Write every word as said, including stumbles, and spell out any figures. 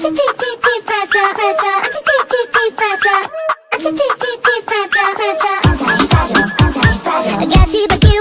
Anti-T-T-T fragile, fragile. Anti-T-T-T fragile. Anti-T-T-T fragile, fragile. Anti-fragile, anti-fragile. 가시밭길